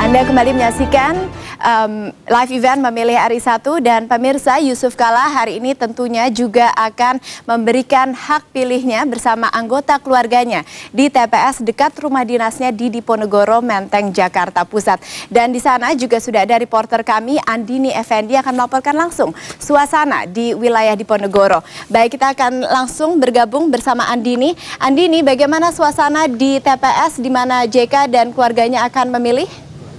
Anda kembali menyaksikan live event memilih RI1 dan pemirsa Yusuf Kala hari ini tentunya juga akan memberikan hak pilihnya bersama anggota keluarganya di TPS dekat rumah dinasnya di Diponegoro, Menteng, Jakarta Pusat. Dan di sana juga sudah ada reporter kami Andini Effendi akan melaporkan langsung suasana di wilayah Diponegoro. Baik, kita akan langsung bergabung bersama Andini. Andini, bagaimana suasana di TPS di mana JK dan keluarganya akan memilih?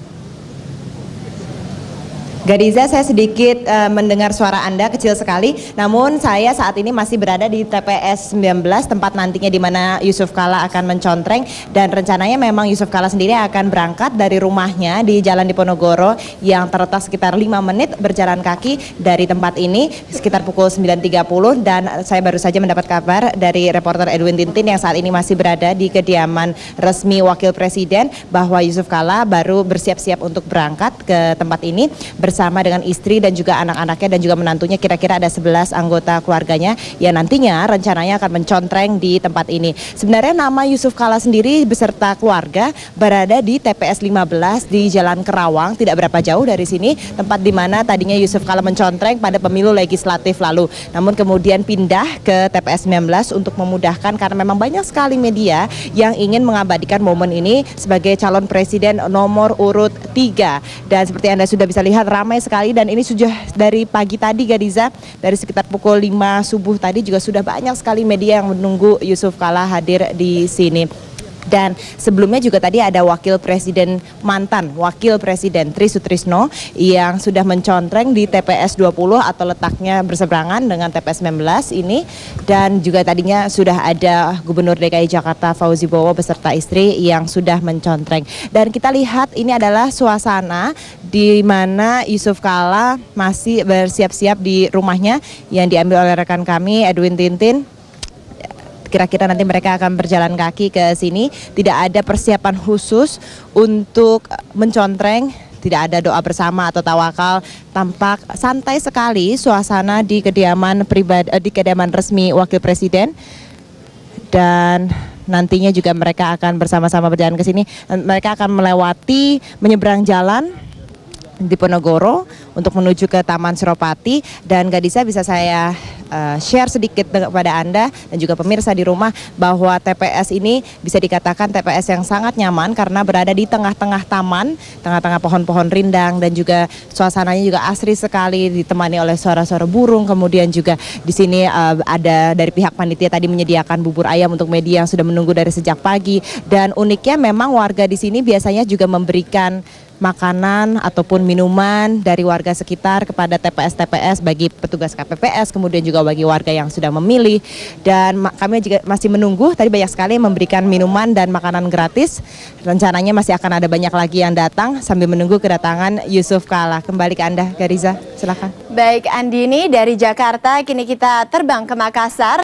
Gadiza, saya sedikit mendengar suara Anda kecil sekali, namun saya saat ini masih berada di TPS 19, tempat nantinya di mana Yusuf Kala akan mencontreng, dan rencananya memang Yusuf Kala sendiri akan berangkat dari rumahnya di Jalan Diponegoro yang terletak sekitar 5 menit berjalan kaki dari tempat ini sekitar pukul 9.30, dan saya baru saja mendapat kabar dari reporter Edwin Tintin yang saat ini masih berada di kediaman resmi Wakil Presiden bahwa Yusuf Kala baru bersiap-siap untuk berangkat ke tempat ini bersama dengan istri dan juga anak-anaknya dan juga menantunya, kira-kira ada 11 anggota keluarganya yang nantinya rencananya akan mencontreng di tempat ini. Sebenarnya nama Yusuf Kala sendiri beserta keluarga berada di TPS 15 di Jalan Kerawang, tidak berapa jauh dari sini, tempat di mana tadinya Yusuf Kala mencontreng pada pemilu legislatif lalu. Namun kemudian pindah ke TPS 19 untuk memudahkan karena memang banyak sekali media yang ingin mengabadikan momen ini sebagai calon presiden nomor urut 3. Dan seperti Anda sudah bisa lihat, ramai sekali, dan ini sudah dari pagi tadi, Gadiza, dari sekitar pukul 5 subuh tadi juga sudah banyak sekali media yang menunggu Yusuf Kala hadir di sini. Dan sebelumnya juga tadi ada mantan Wakil Presiden Tri Sutrisno yang sudah mencontreng di TPS 20 atau letaknya berseberangan dengan TPS 19 ini, dan juga tadinya sudah ada Gubernur DKI Jakarta Fauzi Bowo beserta istri yang sudah mencontreng. Dan kita lihat ini adalah suasana di mana Yusuf Kala masih bersiap-siap di rumahnya yang diambil oleh rekan kami Edwin Tintin. Kira-kira nanti mereka akan berjalan kaki ke sini, tidak ada persiapan khusus untuk mencontreng, tidak ada doa bersama atau tawakal, tampak santai sekali suasana di kediaman pribadi, di kediaman resmi Wakil Presiden. Dan nantinya juga mereka akan bersama-sama berjalan ke sini, mereka akan menyeberang jalan Diponegoro untuk menuju ke Taman Suropati. Dan Gadiza, bisa saya share sedikit kepada Anda dan juga pemirsa di rumah bahwa TPS ini bisa dikatakan TPS yang sangat nyaman karena berada di tengah-tengah taman, tengah-tengah pohon-pohon rindang, dan juga suasananya juga asri sekali, ditemani oleh suara-suara burung. Kemudian juga di sini ada dari pihak panitia tadi menyediakan bubur ayam untuk media yang sudah menunggu dari sejak pagi. Dan uniknya memang warga di sini biasanya juga memberikan makanan ataupun minuman dari warga sekitar kepada TPS-TPS bagi petugas KPPS, kemudian juga bagi warga yang sudah memilih. Dan kami juga masih menunggu, tadi banyak sekali memberikan minuman dan makanan gratis. Rencananya masih akan ada banyak lagi yang datang sambil menunggu kedatangan Yusuf Kala. Kembali ke Anda, Gariza, silakan. Baik, Andini dari Jakarta, kini kita terbang ke Makassar.